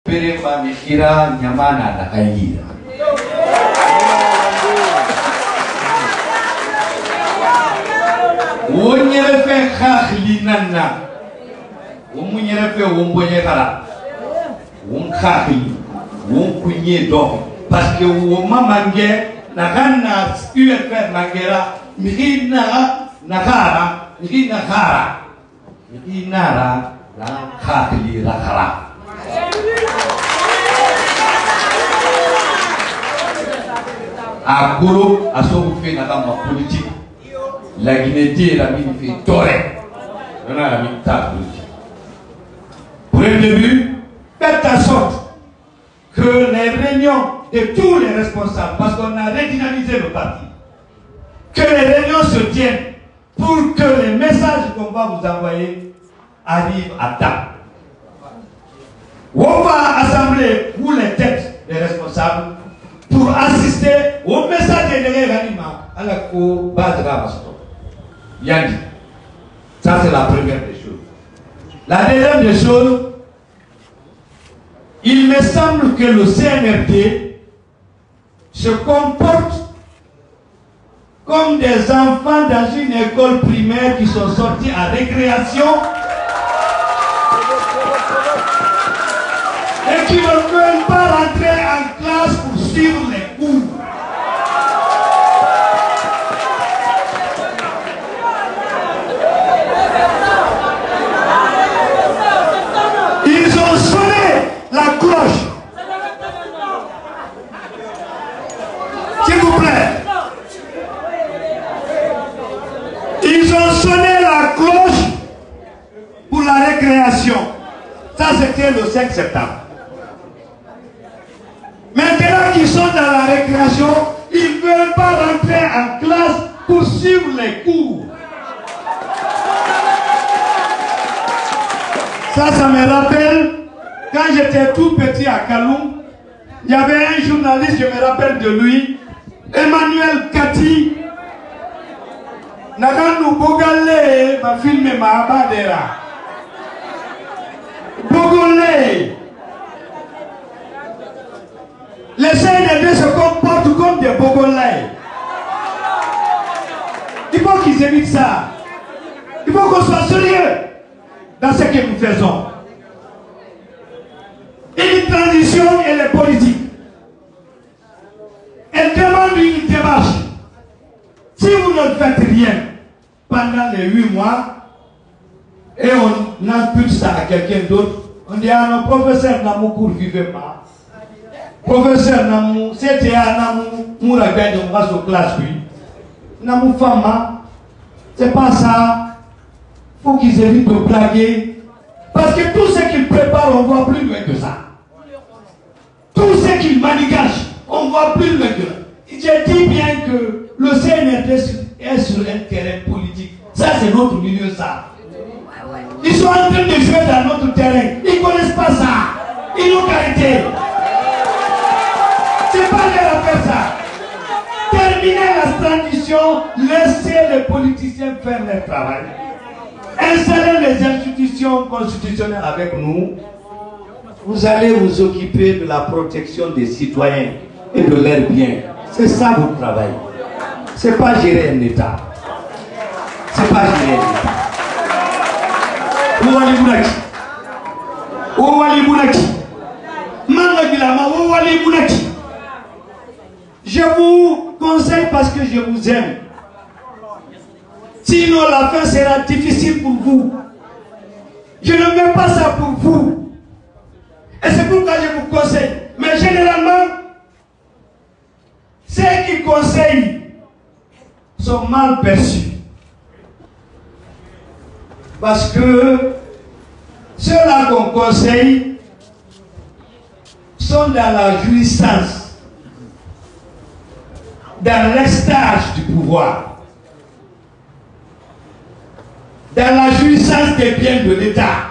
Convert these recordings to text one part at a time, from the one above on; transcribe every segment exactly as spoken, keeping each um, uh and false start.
Peremba mikira nyamana na kaingira. Wonyerefe khali nana. Womunyerefe wombonye kala. Won khali, won kunye do parce que wo mamange na kana U F R mangera mihina nakara, mihina kara. Mihina la khali la kara. À Golo, à son fait dans ma politique, la Guinée et la mine fait toré. On a la mine politique. Pour le début, faites en sorte que les réunions de tous les responsables, parce qu'on a redynamisé le parti, que les réunions se tiennent pour que les messages qu'on va vous envoyer arrivent à temps. On va assembler vous les têtes des responsables pour assister au message de l'événement à la cour base de la Yandi. Ça, c'est la première des choses. La deuxième des choses, il me semble que le C N R D se comporte comme des enfants dans une école primaire qui sont sortis à récréation et qui ne veulent pas rentrer en classe pour suivre les cours. Ils ont sonné la cloche. S'il vous plaît. Ils ont sonné la cloche pour la récréation. Ça, c'était le cinq septembre. Maintenant qu'ils sont dans la récréation, ils ne veulent pas rentrer en classe pour suivre les cours. Ça, ça me rappelle, quand j'étais tout petit à Kaloum, il y avait un journaliste, je me rappelle de lui, Emmanuel Kati. Naganu Bogale m'a filmé ma abadera. Bogole. Les C N R D se comportent comme des Bogolais. Il faut qu'ils évitent ça. Il faut qu'on soit sérieux dans ce que nous faisons. Une transition, elle est politique. Elle demande une démarche. Si vous ne faites rien pendant les huit mois et on impute ça à quelqu'un d'autre, on dit à nos professeurs Namoukour vivez pas. Professeur Namou, c'était à Namou, Mourabia de Mouras classe, oui. Namou Fama, c'est pas ça. Il faut qu'ils évitent de blaguer. Parce que tout ce qu'ils préparent, on voit plus loin que ça. Tout ce qu'ils manigagent, on voit plus loin que ça. J'ai dit bien que le C N R D est sur un terrain politique. Ça, c'est notre milieu, ça. Ils sont en train de jouer dans notre terrain. Ils ne connaissent pas ça. Ils n'ont qu'arrêté. C'est pas leur affaire, ça. Terminez la transition, laissez les politiciens faire leur travail. Installez les institutions constitutionnelles avec nous. Vous allez vous occuper de la protection des citoyens et de leurs biens. C'est ça votre travail. C'est pas gérer un État. C'est pas gérer un État. Ouali Mounaki. Ouali Mounaki. Mangagilama, Ouali Mounaki. Je vous conseille parce que je vous aime. Sinon la fin sera difficile pour vous. Je ne mets pas ça pour vous. Et c'est pourquoi je vous conseille. Mais généralement, ceux qui conseillent sont mal perçus. Parce que ceux-là qu'on conseille sont dans la jouissance, dans l'extase du pouvoir, dans la jouissance des biens de l'État,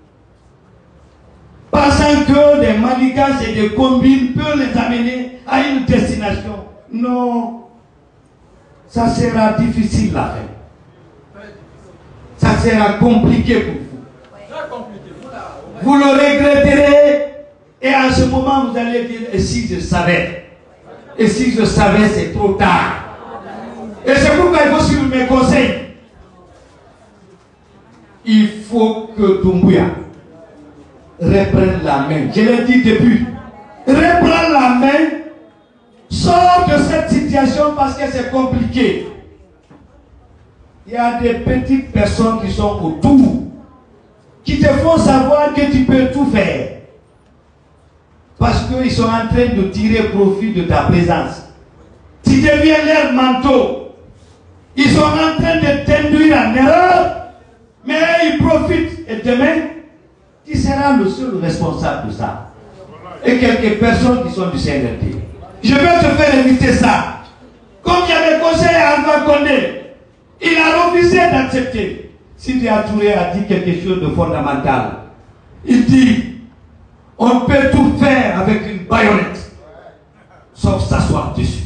pensant que des manigances et des combines peuvent les amener à une destination. Non, ça sera difficile à faire. Ça sera compliqué pour vous. Vous le regretterez Et à ce moment, vous allez dire, et si je savais? Et si je savais, c'est trop tard. Et c'est pourquoi il faut suivre mes conseils. Il faut que Doumbouya reprenne la main. Je l'ai dit depuis. Reprends la main. Sors de cette situation parce que c'est compliqué. Il y a des petites personnes qui sont autour, qui te font savoir que tu peux tout faire. Parce qu'ils sont en train de tirer profit de ta présence. Tu deviens leur manteau. Ils sont en train de t'induire en erreur, mais ils profitent. Et demain, qui sera le seul responsable de ça? Et quelques personnes qui sont du C N R D. Je vais te faire éviter ça. Comme j'avais conseillé à Alpha Condé, il a refusé d'accepter. Sidi Touré a dit quelque chose de fondamental. Il dit, on peut tout faire avec une baïonnette, sauf s'asseoir dessus.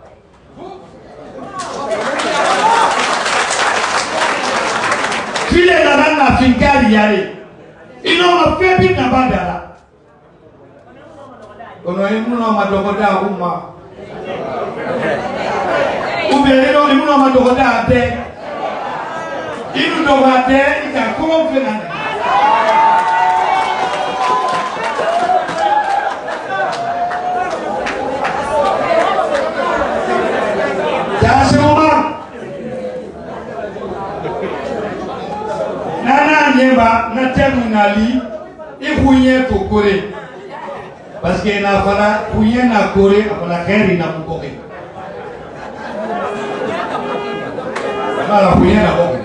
File la nana finka yare. Ils n'ont fait vite à Bandara. On a eu un madogoda à Ouma. Ou bien ils ont eu un madogoda à terre. Ils nous donnent à terre, ils ont comment faire. C'est à ce moment. Nana Nyeba, Natem Nali, et Bouyen pour Corée. Parce qu'il n'a pas Bouyen à Corée, après la guerre, il n'a pas Corée. Voilà, Bouyen à Corée.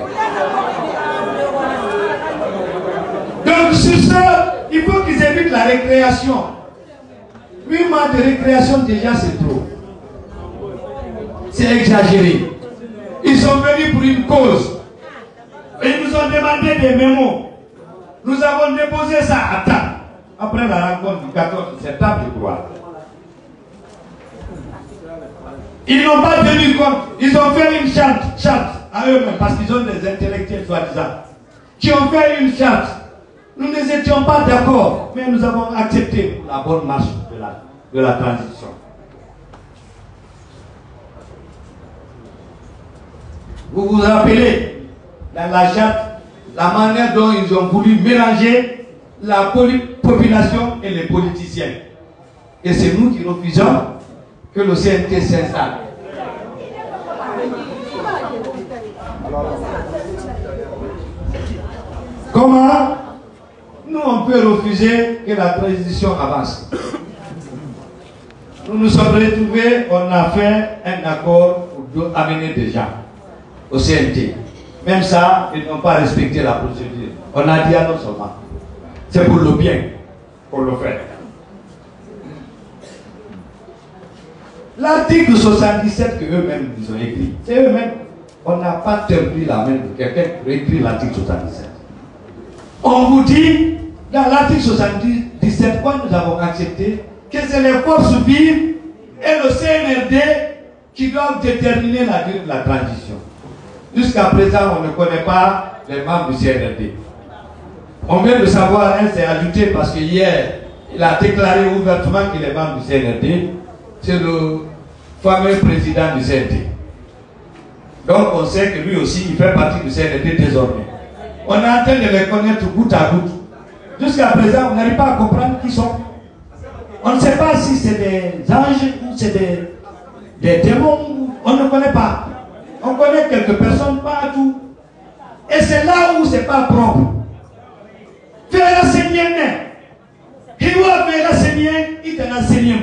Donc, sur ça, il faut qu'ils évitent la récréation. huit mois de récréation, déjà, c'est trop. C'est exagéré. Ils sont venus pour une cause. Et ils nous ont demandé des mémos. Nous avons déposé ça à temps. Après la rencontre du quatorze septembre, je crois. Ils n'ont pas tenu compte. Ils ont fait une charte, charte à eux-mêmes, parce qu'ils ont des intellectuels soi-disant, qui ont fait une charte. Nous n'étions pas d'accord, mais nous avons accepté la bonne marche de la, de la transition. Vous vous rappelez, dans la charte, la manière dont ils ont voulu mélanger la population et les politiciens. Et c'est nous qui refusons que le C N T s'installe. Comment nous on peut refuser que la transition avance? Nous nous sommes retrouvés, on a fait un accord pour amener des gens au C N T. Même ça, ils n'ont pas respecté la procédure. On a dit à non seulement. C'est pour le bien, pour le faire. L'article soixante-dix-sept que eux-mêmes ils ont écrit, c'est eux-mêmes. On n'a pas pris la main de quelqu'un pour écrire l'article soixante-dix-sept. On vous dit, dans l'article soixante-dix-sept, quoi nous avons accepté, que c'est les forces vives et le C N R D qui doivent déterminer la durée de la transition. Jusqu'à présent, on ne connaît pas les membres du C N R D. On vient de savoir, hein, c'est ajouté parce que hier, il a déclaré ouvertement qu'il est membre du C N R D. C'est le fameux président du C N D. Donc on sait que lui aussi, il fait partie du C N R D désormais. On est en train de les connaître goutte à goutte. Jusqu'à présent, on n'arrive pas à comprendre qui sont. On ne sait pas si c'est des anges ou c'est des, des démons. On ne connaît pas. On connaît quelques personnes partout. Et c'est là où c'est pas propre. Faire l'enseignement. Il va faire l'enseignement, il te l'enseigne.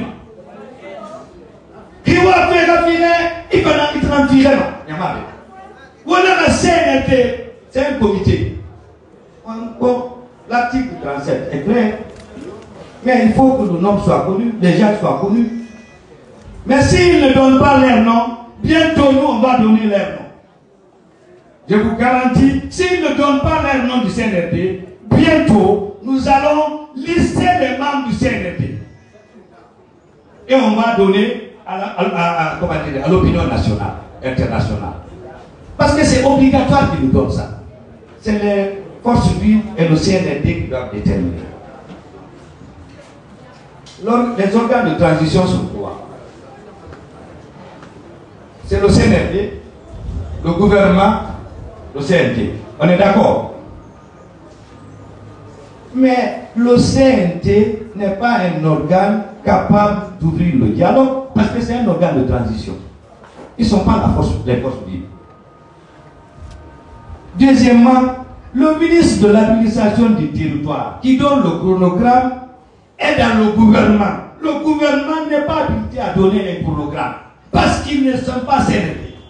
Il va faire la filet, il va te l'enfiler. Voilà la C N R D, c'est un comité. L'article trente-sept est clair. Mais il faut que le nom soit connu, les gens soient connus. Mais s'ils ne donnent pas leur nom, bientôt nous on va donner leur nom. Je vous garantis, s'ils ne donnent pas leur nom du C N R D, bientôt nous allons lister les membres du C N R D. Et on va donner à l'opinion nationale, internationale. Parce que c'est obligatoire qu'ils nous donnent ça. C'est les forces vives et le C N R D qui doivent déterminer. Les organes de transition sont trois. C'est le C N R D, le gouvernement, le C N T. On est d'accord? Mais le C N T n'est pas un organe capable d'ouvrir le dialogue parce que c'est un organe de transition. Ils ne sont pas la force, les forces vives. Deuxièmement, le ministre de l'administration du territoire qui donne le chronogramme est dans le gouvernement. Le gouvernement n'est pas habilité à donner un chronogramme parce qu'ils ne sont pas C N R D.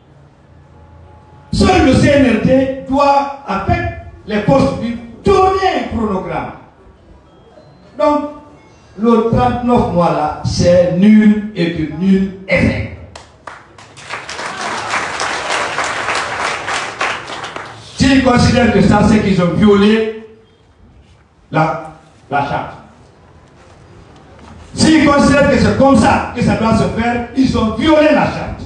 Seul le C N R D doit, avec les forces vives, donner un chronogramme. Donc, le trente-neuf mois là, c'est nul et de nul effet. S'ils considèrent que ça, c'est qu'ils ont violé la, la charte. S'ils considèrent que c'est comme ça que ça doit se faire, ils ont violé la charte.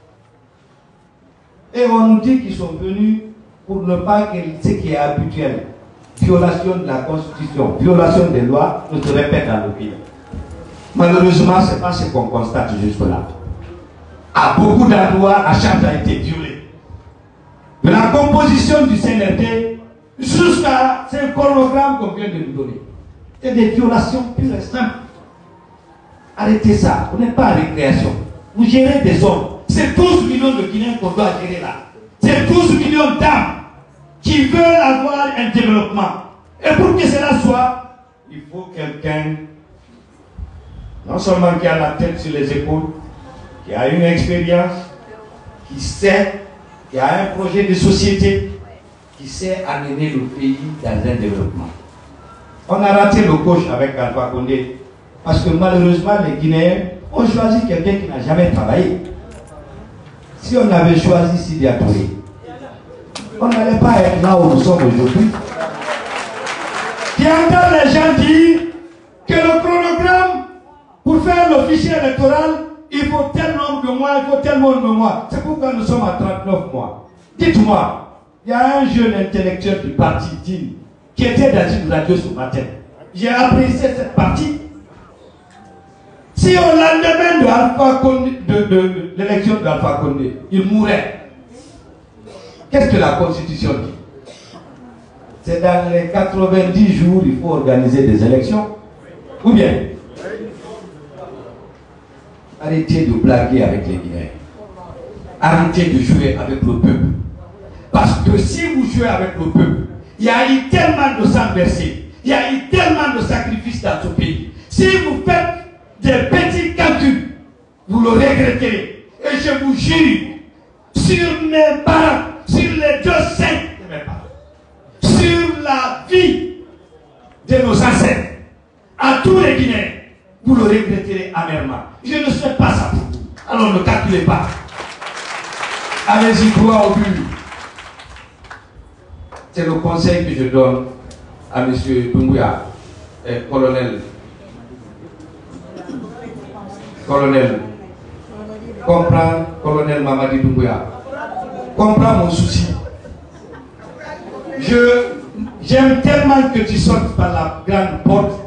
Et on nous dit qu'ils sont venus pour ne pas que ce qui est habituel, violation de la Constitution, violation des lois, ne se répète dans le pays. Malheureusement, ce n'est pas ce qu'on constate jusque-là. À beaucoup d'endroits, la charte a été violée. De la composition du C N R D jusqu'à ce chronogramme qu'on vient de nous donner. C'est des violations pures et simples. Arrêtez ça, vous n'êtes pas à récréation. Vous gérez des hommes. C'est douze millions de Guinéens qu'on doit gérer là. C'est douze millions d'âmes qui veulent avoir un développement. Et pour que cela soit, il faut quelqu'un, non seulement qui a la tête sur les épaules, qui a une expérience, qui sait, qui a un projet de société, qui sait amener le pays dans un développement. On a raté le coach avec Alpha Condé, parce que malheureusement les Guinéens ont choisi quelqu'un qui n'a jamais travaillé. Si on avait choisi Sidi Touré, on n'allait pas être là où nous sommes aujourd'hui. Qui entend les gens dire que le chronogramme, pour faire le fichier électoral, il faut tel nombre de mois, il faut tel nombre de mois. C'est pourquoi nous sommes à trente-neuf mois. Dites-moi, il y a un jeune intellectuel du parti D I N qui était dans une radio ce matin. J'ai apprécié cette partie. Si au lendemain de, Alpha Condé, de, de, de l'élection d'Alpha Condé, il mourait, qu'est-ce que la Constitution dit? C'est dans les quatre-vingt-dix jours il faut organiser des élections. Ou bien? Arrêtez de blaguer avec les Guinéens. Arrêtez de jouer avec le peuple. Parce que si vous jouez avec le peuple, il y a eu tellement de sang versé, il y a eu tellement de sacrifices dans ce pays. Si vous faites des petits calculs, vous le regretterez. Et je vous jure, sur mes parents, sur les deux saints de mes parents, sur la vie de nos ancêtres, à tous les Guinéens, vous le regretterez amèrement. Je ne souhaite pas ça pour vous. Alors ne calculez pas. Allez-y droit au but. C'est le conseil que je donne à M. Doumbouya, et colonel. Colonel, comprends, colonel Mamadi Doumbouya, comprends mon souci. Je, j'aime tellement que tu sortes par la grande porte,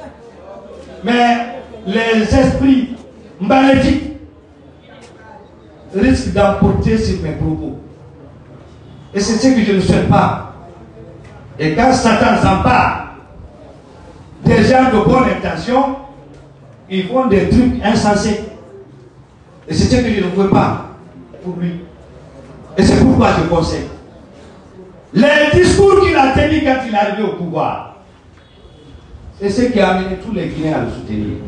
mais les esprits maléfiques risquent d'emporter sur mes propos. Et c'est ce que je ne souhaite pas. Et quand Satan s'empare des gens de bonne intention, ils font des trucs insensés. Et c'est ce que je ne veux pas pour lui. Et c'est pourquoi je conseille. Les discours qu'il a tenus quand il est arrivé au pouvoir, c'est ce qui a amené tous les Guinéens à le soutenir.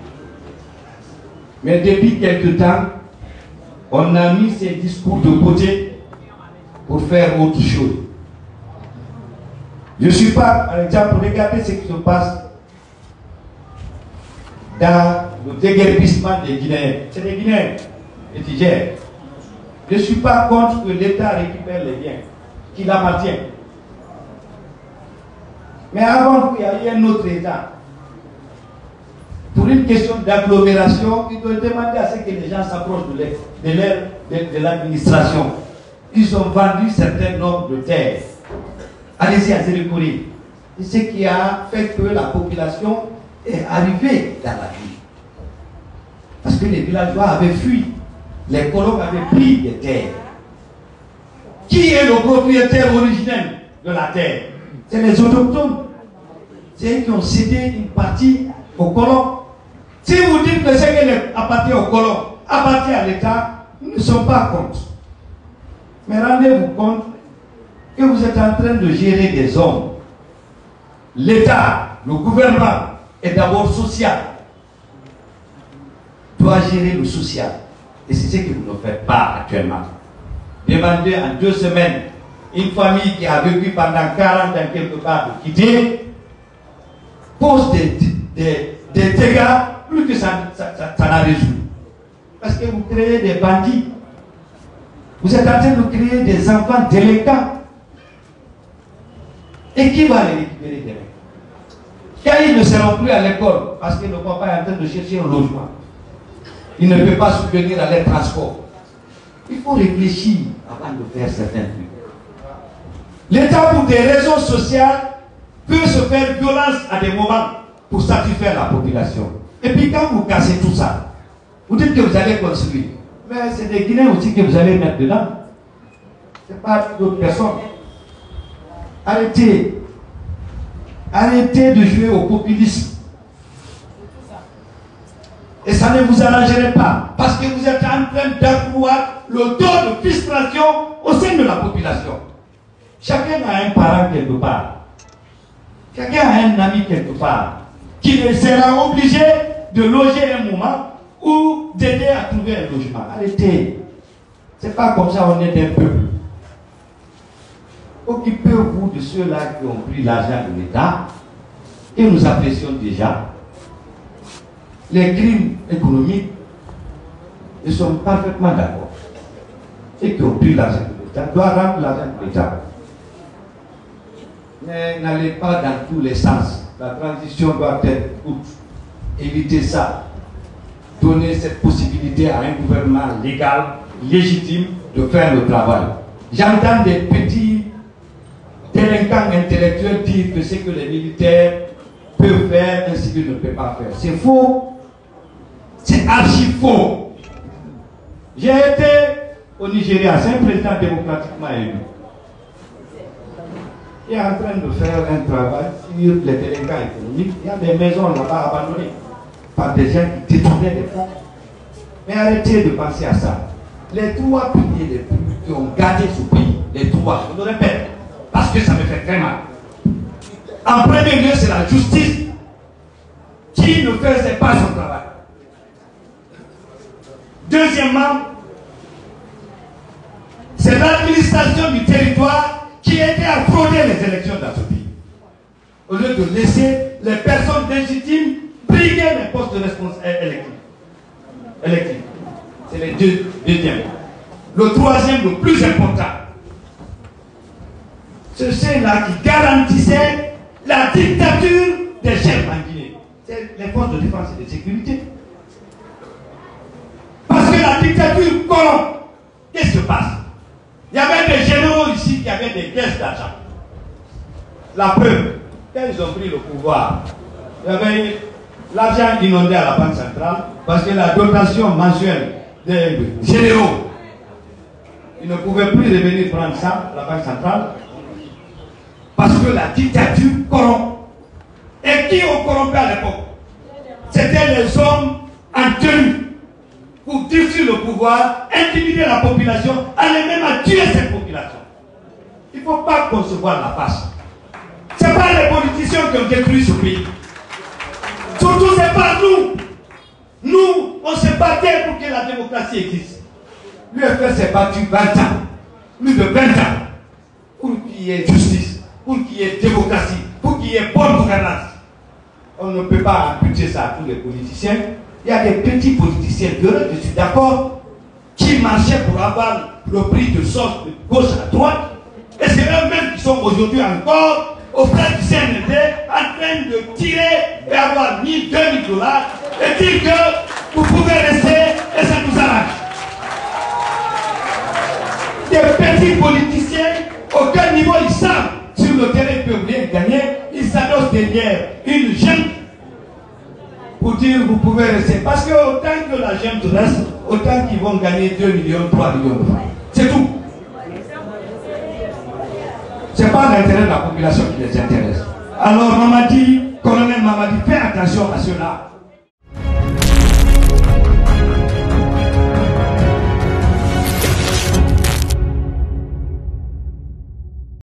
Mais depuis quelque temps, on a mis ces discours de côté pour faire autre chose. Je ne suis pas, par exemple, regardez ce qui se passe dans le déguerpissement des Guinéens. C'est des Guinéens étudiants. Je ne suis pas contre que l'État récupère les biens qu'il appartient. Mais avant qu'il y ait un autre État, pour une question d'agglomération, il doit demander à ce que les gens s'approchent de, de, de, de l'administration. Ils ont vendu un certain nombre de terres. Allez-y à Zélékouri. C'est ce qui a fait que la population est arrivé dans la ville. Parce que les villageois avaient fui. Les colons avaient pris des terres. Qui est le propriétaire originel de la terre? C'est les autochtones. C'est eux qui ont cédé une partie aux colons. Si vous dites que ce qui appartient aux colons appartient à l'État, nous ne sommes pas contre. Mais rendez-vous compte que vous êtes en train de gérer des hommes. L'État, le gouvernement est d'abord social. Doit gérer le social. Et c'est ce que vous ne faites pas actuellement. Demandez en deux semaines une famille qui a vécu pendant quarante ans quelque part de quitter, pose des, des, des dégâts plus que ça, ça, ça, ça n'a résolu. Parce que vous créez des bandits. Vous êtes en train de créer des enfants délinquants. Et qui va les récupérer demain? Quand ils ne seront plus à l'école, parce que le papa est en train de chercher un logement, il ne peut pas subvenir à les transports. Il faut réfléchir avant de faire certains trucs. L'État, pour des raisons sociales, peut se faire violence à des moments pour satisfaire la population. Et puis quand vous cassez tout ça, vous dites que vous allez construire. Mais c'est des Guinéens aussi que vous allez mettre dedans. Ce n'est pas d'autres personnes. Arrêtez. Arrêtez de jouer au populisme. Et ça ne vous arrangerait pas. Parce que vous êtes en train d'accroître le taux de frustration au sein de la population. Chacun a un parent quelque part. Chacun a un ami quelque part. Qui sera obligé de loger un moment ou d'aider à trouver un logement. Arrêtez. C'est pas comme ça on est un peuple. Occupez-vous de ceux-là qui ont pris l'argent de l'État et nous apprécions déjà. Les crimes économiques, ils sont parfaitement d'accord. Ceux qui ont pris l'argent de l'État doivent rendre l'argent de l'État. Mais n'allez pas dans tous les sens. La transition doit être courte. Évitez ça. Donnez cette possibilité à un gouvernement légal, légitime, de faire le travail. J'entends des petits délinquants intellectuels dire que ce que les militaires peuvent faire, un civil ne peut pas faire. C'est faux. C'est archi faux. J'ai été au Nigeria, c'est un président démocratiquement élu. Il est en train de faire un travail sur les délinquants économiques. Il y a des maisons là-bas abandonnées par des gens qui détournaient des fonds. Mais arrêtez de penser à ça. Les trois piliers les plus qui ont gardé ce pays, les trois, je le répète, parce que ça me fait très mal. En premier lieu, c'est la justice qui ne faisait pas son travail. Deuxièmement, c'est l'administration du territoire qui aidait à frauder les élections dans ce pays. Au lieu de laisser les personnes légitimes briguer les postes de responsabilité électifs. C'est les deux deuxièmes. Le troisième, le plus important, c'est ceux-là qui garantissaient la dictature des chefs en Guinée. C'est les forces de défense et de sécurité. Parce que la dictature corrompt. Qu'est-ce qui se passe? Il y avait des généraux ici qui avaient des caisses d'argent. La preuve, quand ils ont pris le pouvoir, il y avait l'argent inondé à la Banque centrale parce que la dotation mensuelle des généraux, ils ne pouvaient plus revenir prendre ça, la Banque centrale, parce que la dictature corrompt. Et qui ont corrompu à l'époque? C'était les hommes en tenue pour détruire le pouvoir, intimider la population, aller même à tuer cette population. Il ne faut pas concevoir la face. Ce n'est pas les politiciens qui ont détruit ce pays. Surtout, ce n'est pas nous. Nous, on s'est battu pour que la démocratie existe. L'U F P s'est battu vingt ans, plus de vingt ans, pour qu'il y ait justice, pour qu'il y ait démocratie, pour qu'il y ait bonne gouvernance. On ne peut pas imputer ça à tous les politiciens. Il y a des petits politiciens heureux, je suis d'accord, qui marchaient pour avoir le prix de sauce de gauche à droite. Et c'est eux-mêmes qui sont aujourd'hui encore auprès du C N D en train de tirer et avoir mille, deux mille dollars et dire que vous pouvez rester et ça nous arrange. Des petits politiciens, aucun niveau ils savent sur le terrain ils peuvent rien gagner, ils s'adossent derrière une jeune pour dire vous pouvez rester. Parce que autant que la jeune reste, autant qu'ils vont gagner deux millions, trois millions de francs. C'est tout. Ce n'est pas l'intérêt de la population qui les intéresse. Alors Mamadi, colonel Mamadi, fais attention à cela.